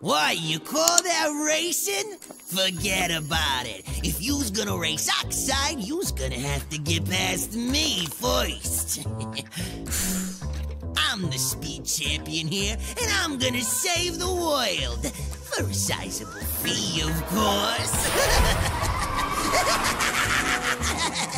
What, you call that racing? Forget about it. If you's gonna race Oxide, you's gonna have to get past me first. I'm the speed champion here, and I'm gonna save the world. For a sizable fee, of course.